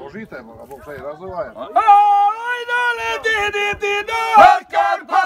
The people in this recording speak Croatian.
Požitajmo ga, Bog šta je razvojajem. Aj, dole, di,